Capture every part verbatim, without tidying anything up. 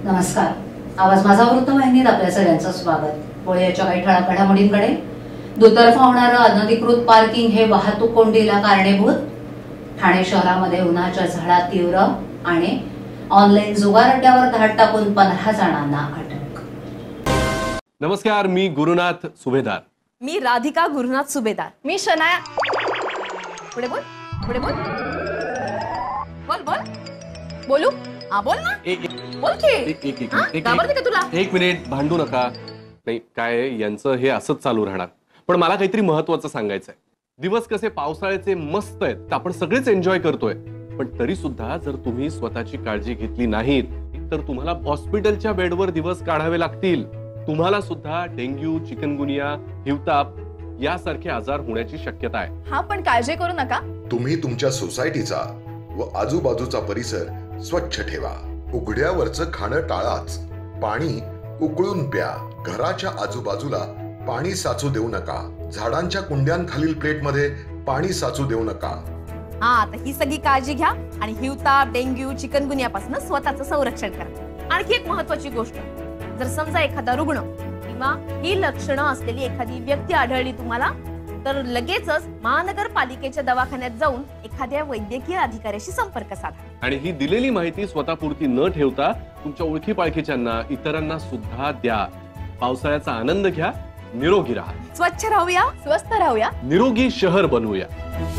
नमस्कार. आवाज माझा वृत्तवाहिनीत आपल्या सगळ्यांचं स्वागत. पुण्याच्या काही ठळक घडामोडींकडे. दुतर्फा होणारं अनधिकृत पार्किंग हे वाहतूक कोंडीला कारणीभूत. ठाणे शहरामध्ये उन्हाच्या झळा तीव्र आणि ऑनलाईन जुगार अड्ड्यावर धाड टाकून पंधरा जणांना अटक. नमस्कार, मी गुरुनाथ सुभेदार. मी राधिका गुरुनाथ सुभेदार. मी शनाया. पुढे बोल, पुढे बोल, बोल बोल बोलू. हा बोल ना. एक बोल की. एक एक एक घाबरते का तुला? एक मिनिट, भांडू नका. नाही काय यांचं हे असंच चालू राहणार. पण मला काहीतरी महत्त्वाचं सांगायचं आहे. दिवस कसे पावसाळ्याचे मस्त आहेत, आपण सगळेच एन्जॉय करतोय. पण तरी सुद्धा जर तुम्ही स्वतःची काळजी घेतली नाहीत तर तुम्हाला हॉस्पिटलच्या बेडवर दिवस काढावे लागतील. तुम्हाला सुद्धा डेंग्यू, चिकनगुनिया, हिवताप यासारखे आजार होण्याची शक्यता आहे. हा, पण काळजी करू नका. तुम्ही तुमच्या सोसायटीचा व आजूबाजूचा परिसर स्वच्छ ठेवा. उघड्यावरचं खाणं टाळाच. पाणी उकळून प्या. घराच्या आजूबाजूला पाणी साचू देऊ नका. झाडांच्या कुंड्यांखालील प्लेटमध्ये पाणी साचू देऊ नका. हा, आता ही सगळी काळजी घ्या आणि हिवताप, डेंग्यू, चिकनगुनियापासून स्वतःचं संरक्षण करा. आणखी एक महत्वाची गोष्ट, जर समजा एखादा रुग्ण किंवा ही लक्षणं असलेली एखादी व्यक्ती आढळली तुम्हाला, तर लगेचच महानगरपालिकेच्या दवाखान्यात जाऊन एखाद्या वैद्यकीय अधिकाऱ्याशी संपर्क साधा. आणि ही दिलेली माहिती स्वतःपुरती न ठेवता तुमच्या ओळखी पाळखीच्यांना, इतरांना सुद्धा द्या. पावसाळ्याचा आनंद घ्या. निरोगी राहा. स्वच्छ राहूया, स्वस्थ राहूया, निरोगी शहर बनवूया.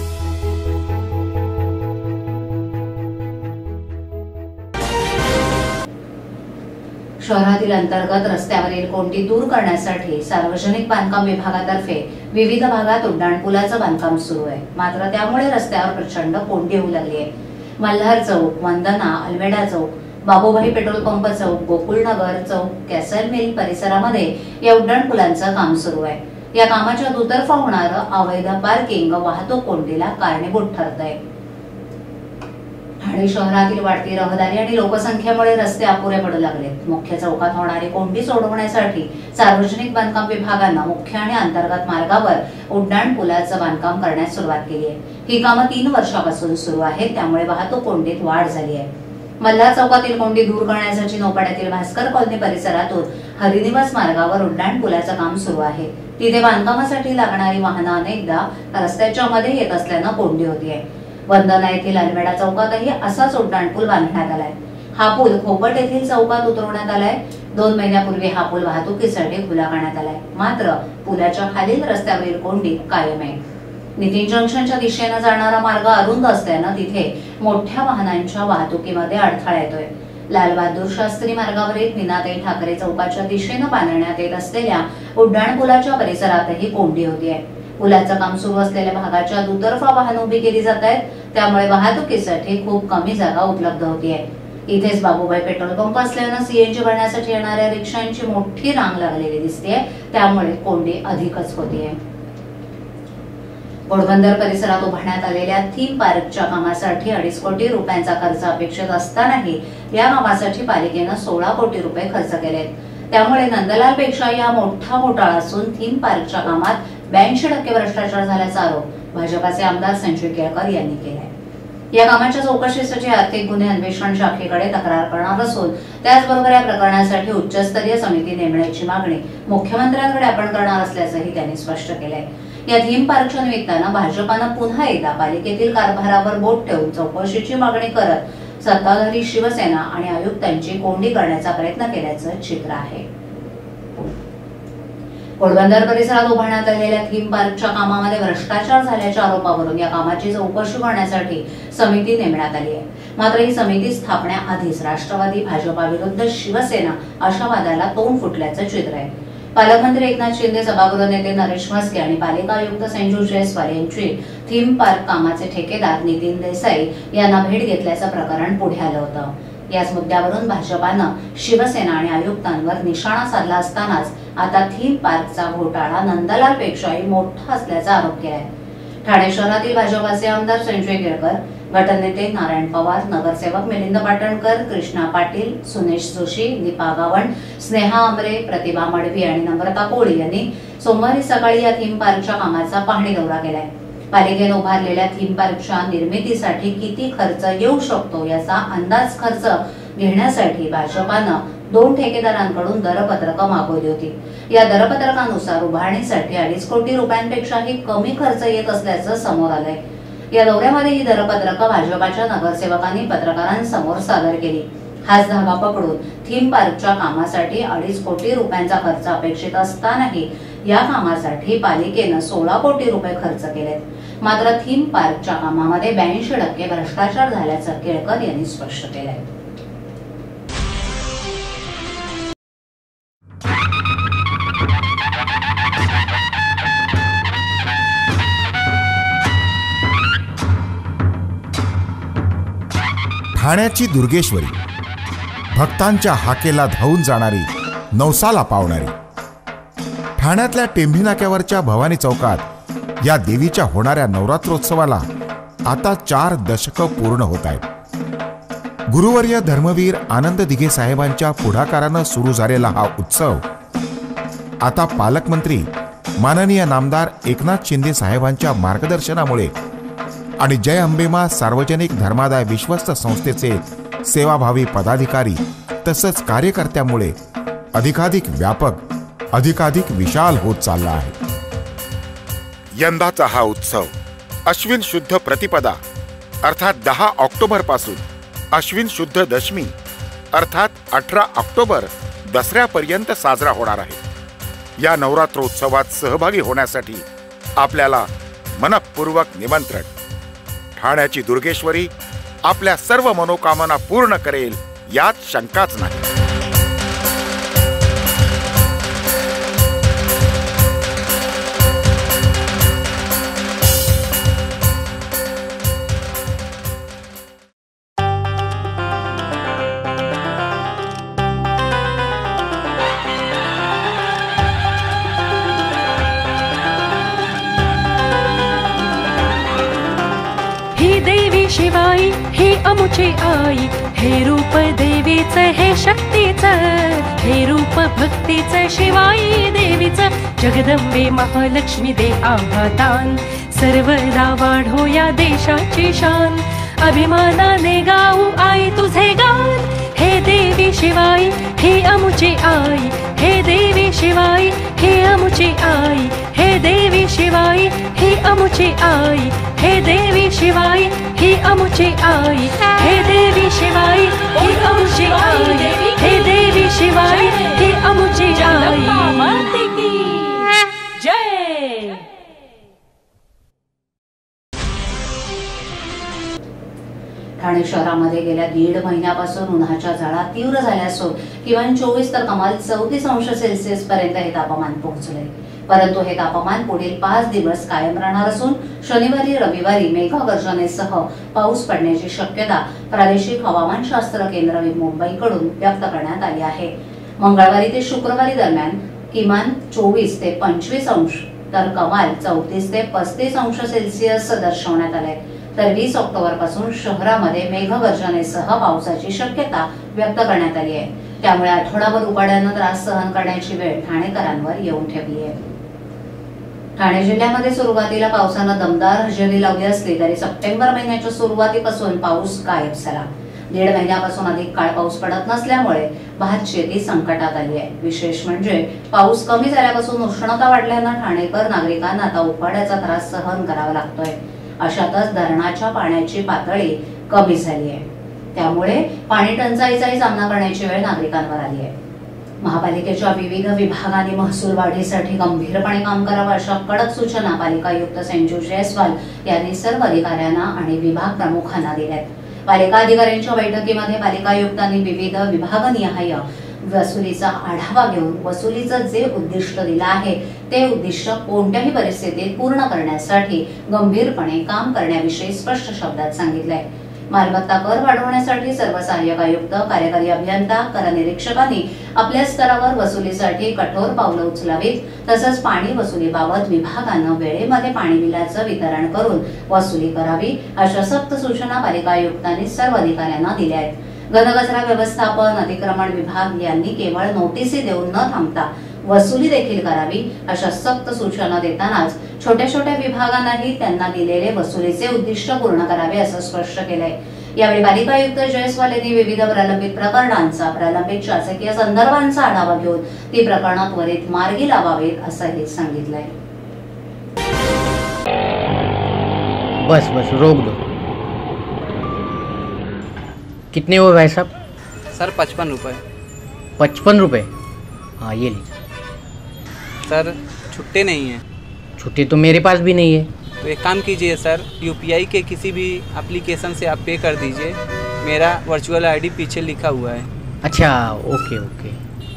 शहरातील अंतर्गत रस्त्यावरील कोंडी दूर करण्यासाठी सार्वजनिक बांधकाम विभागातर्फे विविध भागात उड्डाणपुलाचं बांधकाम सुरू आहे. मात्र त्यामुळे रस्त्यावर प्रचंड कोंडी होऊ लागली आहे. Malhar Chowk, Vandana, Almeida Chowk, Babubhai petrol pump Chowk, Gokulnagar Chowk, Castle Mill परिसरामध्ये या उड्डाणपुलांचं काम सुरू आहे. या कामाच्या दुतर्फा होणारं अवैध पार्किंग वाहतूक कोंडीला कारणीभूत ठरत आहे. ठाणे शहरातील वाढती रहदारी आणि लोकसंख्येमुळे रस्ते अपुरे पडू लागलेत. मुख्य चौकात होणारी कोंडी सोडवण्यासाठी सार्वजनिक बांधकाम विभागानं मुख्य आणि अंतर्गत मार्गावर उड्डाण पुलाचं बांधकाम करण्यास सुरुवात केली आहे. ही कामं तीन वर्षापासून सुरू आहेत, त्यामुळे वाहतूक कोंडीत वाढ झाली आहे. मल्हार चौकातील कोंडी दूर करण्यासाठी नौपाड्यातील भास्कर कॉलनी परिसरातून हरिनिवास मार्गावर उड्डाण पुलाचं काम सुरू आहे. तिथे बांधकामासाठी लागणारी वाहनं अनेकदा रस्त्याच्या मध्ये येत असल्यानं कोंडी होतीये. वंदना येथील अल्मेडा चौकातही असाच उड्डाणपूल बांधण्यात आलाय. हा पूल खोपट येथील चौकात उतरवण्यात आलाय. दोन महिन्यापूर्वी हा पूल वाहतुकीसाठी खुला करण्यात आलाय. मात्र पुलाच्या खालील रस्त्यावरील कोंडी कायम आहे. नितीन जंक्शनच्या दिशेनं जाणारा मार्ग अरुंद असल्यानं तिथे मोठ्या वाहनांच्या वाहतुकीमध्ये अडथळा येतोय. लालबहादूर शास्त्री मार्गावरील मीनाताई ठाकरे चौकाच्या दिशेनं बांधण्यात येत असलेल्या उड्डाणपुलाच्या परिसरातही कोंडी होतीये. पुलाचं काम सुरू असलेल्या भागाच्या दुतर्फा वाहन उभी केली जात आहेत, त्यामुळे वाहतुकीसाठी खूप कमी जागा उपलब्ध होतीये. इथेच बाबूभाई पेट्रोल पंप असल्यानं सीएनजी भरण्यासाठी येणाऱ्या रिक्षांची मोठी रांग लागलेली दिसतेय, त्यामुळे कोंडी अधिकच होतीये. घोडबंदर परिसरात उभारण्यात आलेल्या थीम पार्कच्या कामासाठी अडीच कोटी रुपयांचा खर्च अपेक्षित असतानाही या कामासाठी पालिकेनं सोळा कोटी रुपये खर्च केलेत. त्यामुळे नंदलाल पेक्षा या मोठा घोटाळा असून थीम पार्कच्या कामात ब्याऐंशी टक्के भ्रष्टाचार झाल्याचा आरोप भाजपाचे आमदार संजय केळकर यांनी केलाय. या कामाच्या चौकशीसाठी आर्थिक गुन्हे अन्वेषण शाखेकडे तक्रार करणार असून त्याचबरोबर या प्रकरणासाठी उच्चस्तरीय समिती नेमण्याची मागणी मुख्यमंत्र्यांकडे आपण करणार असल्याचंही त्यांनी स्पष्ट केलंय. या थीम पार्कच्या निमित्तानं भाजपानं पुन्हा एकदा पालिकेतील कारभारावर बोट ठेवून चौकशीची मागणी करत सत्ताधारी शिवसेना आणि आयुक्तांची कोंडी करण्याचा प्रयत्न केल्याचं चित्र आहे. घोडबंदर परिसरात उभारण्यात आलेल्या थीम पार्कच्या कामामध्ये भ्रष्टाचार झाल्याच्या आरोपावरून या कामाची चौकशी करण्यासाठी समिती नेमण्यात आली आहे. मात्र ही समिती स्थापण्याआधीच राष्ट्रवादी, भाजपा विरुद्ध शिवसेना अशा वादाला तोंड फुटल्याचं चित्र आहे. पालकमंत्री एकनाथ शिंदे, सभागृह नेते नरेश म्हस्के आणि पालिका आयुक्त संजू जयस्वाल यांची थीम पार्क कामाचे ठेकेदार नितीन देसाई यांना भेट घेतल्याचं प्रकरण पुढे आलं होतं. याच मुद्द्यावरून भाजपानं शिवसेना आणि आयुक्तांवर निशाणा साधला असतानाच आता थीम पार्कचा घोटाळा नंदलाल पेक्षाही मोठा असल्याचा आरोप केलाय. ठाणे शहरातील भाजपाचे आमदार संजय केळकर, गटनेते नारायण पवार, नगरसेवक मिलिंद पाटणकर, कृष्णा पाटील, सुनेश जोशी, दीपा गावण, स्नेहा आमरे, प्रतिभा मडवी आणि नम्रता कोळी यांनी सोमवारी सकाळी या थीम पार्कच्या कामाचा पाहणी दौरा केलाय. पालिकेने उभारलेल्या थीम पार्कच्या निर्मितीसाठी किती खर्च येऊ शकतो याचा अंदाज खर्च घेण्यासाठी भाजपानं दोन ठेकेदारांकडून दरपत्रकं मागवली होती. या दरपत्रकानुसार उभारणीसाठी अडीच कोटी रुपयांपेक्षाही कमी खर्च येत असल्याचं समोर आलंय. या दौऱ्यामध्ये ही दरपत्रकं भाजपाच्या नगरसेवकांनी पत्रकारांसमोर सादर केली. हाच धागा पकडून थीम पार्कच्या कामासाठी अडीच कोटी रुपयांचा खर्च अपेक्षित असतानाही या कामासाठी पालिकेनं सोळा कोटी रुपये खर्च केलेत. मात्र थीम पार्कच्या कामामध्ये ब्याऐंशी टक्के भ्रष्टाचार झाल्याचं केळकर यांनी स्पष्ट केलंय. ठाण्याची दुर्गेश्वरी, भक्तांच्या हाकेला धावून जाणारी, नवसाला पावणारी. ठाण्यातल्या टेंभी नाक्यावरच्या भवानी चौकात या देवीच्या होणाऱ्या नवरात्रोत्सवाला आता चार दशकं पूर्ण होत आहेत. गुरुवर्य धर्मवीर आनंद दिघे साहेबांच्या पुढाकारानं सुरू झालेला हा उत्सव आता पालकमंत्री माननीय नामदार एकनाथ शिंदे साहेबांच्या मार्गदर्शनामुळे आणि जय अंबेमा सार्वजनिक धर्मादाय विश्वस्त संस्थेचे सेवाभावी पदाधिकारी तसंच कार्यकर्त्यामुळे अधिकाधिक व्यापक, अधिकाधिक विशाल होत चालला आहे. यंदाचा हा उत्सव अश्विन शुद्ध प्रतिपदा अर्थात दहा ऑक्टोबर पासून अश्विन शुद्ध दशमी अर्थात अठरा ऑक्टोबर दसऱ्यापर्यंत साजरा होणार आहे. या नवरात्रोत्सवात सहभागी होण्यासाठी आपल्याला मनपूर्वक निमंत्रण. ठाण्याची दुर्गेश्वरी आपल्या सर्व मनोकामना पूर्ण करेल यात शंकाच नाही. शिवाई हे अमुचे आई, हे रूप देवीचं हे शक्तीचं, हे रूप भक्तीचं शिवाई देवीचं. जगदंबे महालक्ष्मी दे आवादान, सर्वदा वाढो या देशाची शान. अभिमानाने गाऊ आई तुझे गान, हे देवी शिवाई हे अमुचे आई, हे देवी शिवाई हे अमुचे आई, हे देवी शिवाई हे अमुचे आई, हे देवी शिवाई हे अमुचे आई, हे देवी शिवाई हे अमुचे आई, हे देवी शिवाई हे अमुचे आई. जय. ठाणे शहरामध्ये गेल्या दीड महिन्यापासून उन्हाच्या झळा तीव्र झाल्या असून किमान चोवीस तर कमाल चौतीस अंश सेल्सिअस पर्यंत हे तापमान पोहोचले. परंतु हे तापमान पुढील पाच दिवस कायम राहणार असून शनिवारी रविवारी मेघगर्जनेसह पाऊस पडण्याची शक्यता प्रादेशिक हवामानशास्त्र केंद्र मुंबईकडून व्यक्त करण्यात आली आहे. मंगळवारी ते शुक्रवारी दरम्यान किमान चोवीस ते पंचवीस अंश तर कमाल चौतीस ते पस्तीस अंश सेल्सिअस दर्शवण्यात आले. तर वीस ऑक्टोबर पासून शहरामध्ये मेघगर्जनेसह पावसाची शक्यता व्यक्त करण्यात आली आहे. त्यामुळे आठवडाभर उकाड्यानं त्रास सहन करण्याची वेळ ठाणेकरांवर येऊन ठेवली आहे. ठाणे जिल्ह्यामध्ये सुरुवातीला पावसानं दमदार हजेरी लावली असली तरी सप्टेंबर महिन्याच्या सुरुवातीपासून पाऊस गायब झाला. दीड महिन्यापासून अधिक काळ पाऊस पडत नसल्यामुळे भात शेती संकटात आली आहे. विशेष म्हणजे पाऊस कमी झाल्यापासून उष्णता वाढल्यानं ठाणेकर नागरिकांना आता उकाड्याचा त्रास सहन करावा लागतोय. अशातच धरणाच्या पाण्याची पातळी कमी झाली आहे. त्यामुळे पाणी टंचाईचाही सामना करण्याची वेळ नागरिकांवर आली आहे. महापालिकेच्या विविध विभागांनी महसूल वाढीसाठी गंभीरपणे काम करावं अशा कडक सूचना पालिका आयुक्त संजू जयस्वाल यांनी सर्व अधिकाऱ्यांना आणि विभाग प्रमुखांना दिल्यात. पालिका अधिकाऱ्यांच्या बैठकीमध्ये पालिका आयुक्तांनी विविध विभागनिहाय वसुलीचा आढावा घेऊन वसुलीचं जे उद्दिष्ट दिलं आहे ते उद्दिष्ट कोणत्याही परिस्थितीत पूर्ण करण्यासाठी गंभीरपणे काम करण्याविषयी स्पष्ट शब्दात सांगितलंय. मालमत्ता कर वाढवण्यासाठी सर्व सहाय्यक आयुक्त, कार्यकारी अभियंता, कर निरीक्षकांनी आपल्या स्तरावर वसुलीसाठी कठोर पावलं उचलावीत. तसंच पाणी वसुलीबाबत विभागानं वेळेमध्ये पाणी बिलाचं वितरण करून वसुली करावी अशा सक्त सूचना पालिका आयुक्तांनी सर्व अधिकाऱ्यांना दिल्या आहेत. घनकचरा व्यवस्थापन, अतिक्रमण विभाग यांनी केवळ नोटिसी देऊन न थांबता वसुली देखील करावी अशा सक्त सूचना देतानाच छोट्या छोट्या विभागांनाही त्यांना दिलेले वसुलीचे उद्दिष्ट पूर्ण करावे असं स्पष्ट केलंय. यावेळी पालिका आयुक्त जयस्वाल यांनी विविध प्रलंबित प्रकरणांचा प्रलंबित शासकीय संदर्भांचा आढावा घेऊन ती प्रकरणं त्वरित मार्गी लावावेत असंही सांगितलंय. बस बस रोक दो. कितने हुए भाई साहब? सर पचपन रुपये. पचपन रुपये? हाँ ये लीजिए. सर छुट्टे नहीं हैं. छुट्टी तो मेरे पास भी नहीं है. तो एक काम कीजिए सर, यूपीआई के किसी भी एप्लीकेशन से आप पे कर दीजिए. मेरा वर्चुअल आईडी पीछे लिखा हुआ है. अच्छा ओके ओके.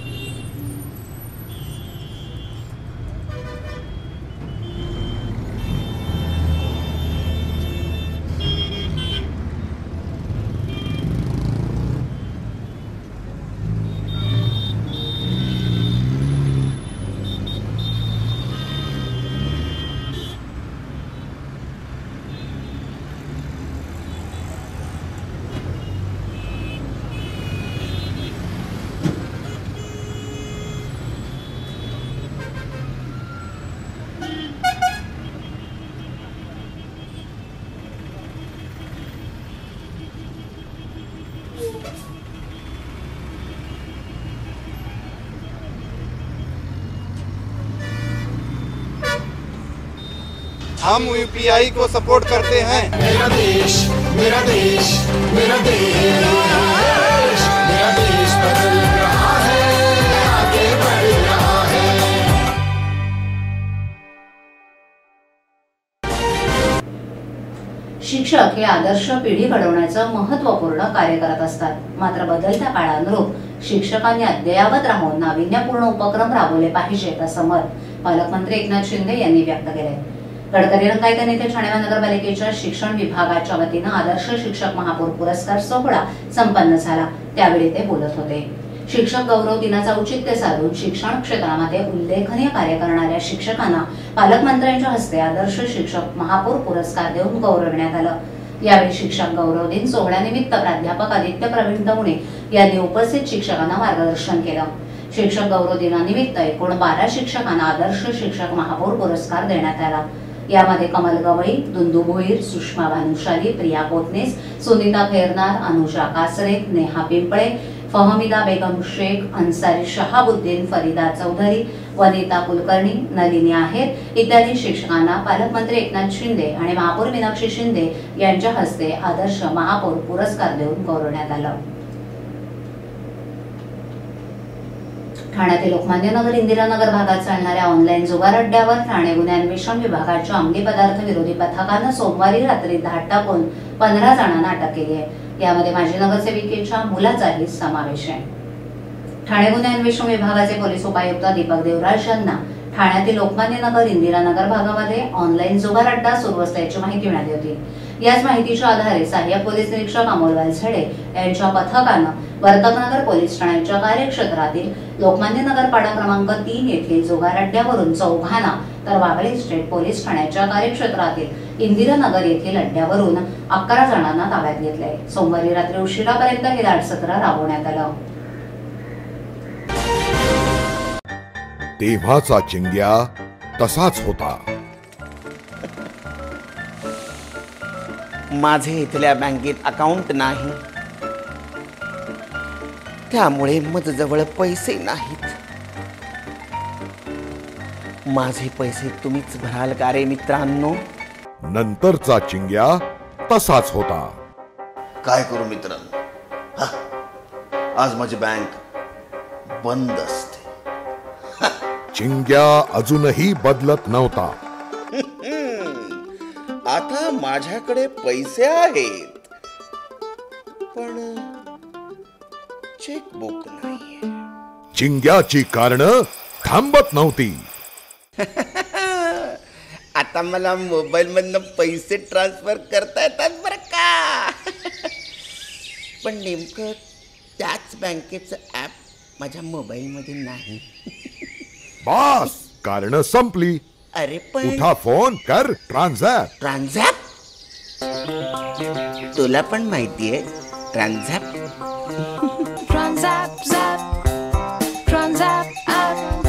हम यूपीआई को सपोर्ट करते हैं. मेरा देश मेरा देश मेरा देश मेरा देश बदल रहा है, आगे बढ़ रहा है. शिक्षक हे आदर्श पिढी घडवण्याचं महत्त्वपूर्ण कार्य करत असतात. मात्र बदलत्या काळानुरूप शिक्षकांनी अद्ययावत राहून नाविन्यपूर्ण उपक्रम राबवले पाहिजेत असं मत पालकमंत्री एकनाथ शिंदे यांनी व्यक्त केले. गडकरी रंगायत नेते ठाणे महानगरपालिकेच्या शिक्षण विभागाच्या वतीनं आदर्श शिक्षक महापौर पुरस्कार सोहळा संपन्न झाला. त्यावेळी ते बोलत होते. शिक्षक गौरव दिनाचं औचित्य साधून शिक्षण क्षेत्रामध्ये उल्लेखनीय कार्य करणाऱ्या शिक्षकांना पालकमंत्र्यांच्या हस्ते आदर्श शिक्षक महापौर पुरस्कार देऊन गौरवण्यात आलं. यावेळी शिक्षक गौरव दिन सोहळ्यानिमित्त प्राध्यापक आदित्य प्रवीण दवणे यांनी उपस्थित शिक्षकांना मार्गदर्शन केलं. शिक्षक गौरव दिनानिमित्त एकूण बारा शिक्षकांना आदर्श शिक्षक महापौर पुरस्कार देण्यात आला. यामध्ये कमल गवळी, दुंदू भोईर, सुषमा भानुशाली, प्रिया कोतनेस, सुनीता फेरनार, अनुजा कासरे, नेहा पिंपळे, फहमिदा बेगम शेख, अन्सारी शहाबुद्दीन, फरीदा चौधरी, वनिता कुलकर्णी, नलिनी आहेर इत्यादी शिक्षकांना पालकमंत्री एकनाथ शिंदे आणि महापौर मीनाक्षी शिंदे यांच्या हस्ते आदर्श महापौर पुरस्कार देऊन गौरवण्यात आलं. ठाण्यातील लोकमान्य नगर इंदिरानगर भागात चालणाऱ्या ऑनलाईन जुगार अड्ड्यावर ठाणे गुन्हे अन्वेषण विभागाच्या अंमली पदार्थ विरोधी पथकानं सोमवारी रात्री धाड टाकून पंधरा जणांना अटक केली आहे. यामध्ये माजी नगरसेविकेच्या मुलाचाही समावेश आहे. ठाणे गुन्हे अन्वेषण विभागाचे पोलीस उपायुक्त दीपक देवराज यांना ठाण्यातील लोकमान्य नगर इंदिरानगर भागामध्ये ऑनलाईन जुगार अड्डा सुरू असल्याची माहिती मिळाली होती. याच माहितीच्या आधारे सहाय्यक पोलीस निरीक्षक अमोल वालझडे यांच्या पथकानं वर्तकनगर पोलीस ठाण्याच्या कार्यक्षेत्रातील लोकमान्य नगर पाडा क्रमांक तीन येथील जुगार अड्ड्यावरून चौघांना तर वागळे स्टेट पोलीस ठाण्याच्या कार्यक्षेत्रातील इंदिरानगर येथील अड्ड्यावरून अकरा जणांना ताब्यात घेतले. सोमवारी रात्री उशिरापर्यंत हे दाडसत्र राबवण्यात आलं. तेव्हाचा चिंग्या तसाच होता. माझे इथल्या बँकेत अकाउंट नाही, त्यामुळे माझ्याजवळ पैसे नाहीत. माझे पैसे तुम्हीच भराल का रे मित्रांनो? नंतरचा चिंग्या तसाच होता. काय करू मित्रांनो, आज माझी बँक बंद असते. चिंग्या अजूनही बदलत नव्हता. आता माझ्याकडे पैसे आहेत, पण चेकबुक नाहीये. चिंग्याची कारणं थांबत नव्हती. आता मला मोबाईल मधनं पैसे ट्रान्सफर करता येतात बरं का. पण नेमकं त्याच बँकेचं ऍप माझ्या मोबाईल मध्ये नाही. बस कारण संपली. अरे पण उठा फोन कर ट्रान्झॅक्ट. ट्रान्झॅक्ट तुला पण माहितीये transact. Transact zap transact app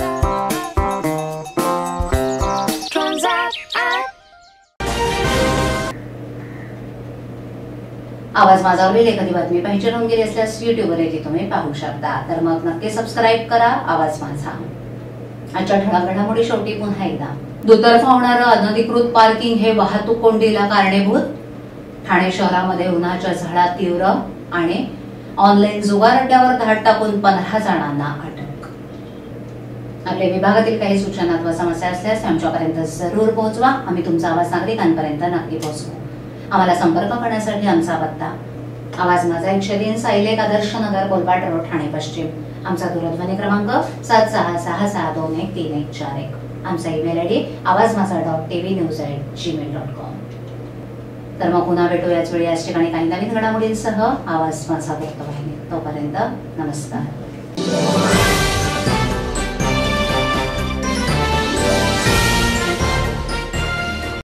transact app. Awaaz माझावरील एखादी बातमी पाहिजे राहून गेली असल्यास युट्यूबवर ती तुम्ही पाहू शकता. तर मग नक्की सबस्क्राईब करा आवाज माझा. आजच्या ठळक घडामोडी शेवटी पुन्हा एकदा. दुतर्फा होणारं अनधिकृत पार्किंग हे वाहतूक कोंडीला कारणीभूत. ठाणे शहरामध्ये उन्हाच्या झळा तीव्र आणि ऑनलाईन जुगार अड्ड्यावर धाड टाकून पंधरा जणांना अटक. आपल्या विभागातील काही सूचना अथवा समस्या असल्यास आमच्यापर्यंत जरूर पोहोचवा. आम्ही तुमचा आवाज नागरिकांपर्यंत नक्की पोहोचवू. आम्हाला संपर्क करण्यासाठी आमचा पत्ता आवाज माझा एकशे तीन सायलेक आदर्श नगर कोलपाट रोड ठाणे पश्चिम. आमचा दूरध्वनी क्रमांक सात सहा सहा सहा दोन एक तीन एक चार एक. आमचा email I D Awaaz Majha dot TV news at Gmail dot com. तर मग पुन्हा भेटू याच वेळी याच ठिकाणी काही नवीन घडामोडींसह आवाज माझा वृत्तवाहिनी. तोपर्यंत नमस्कार.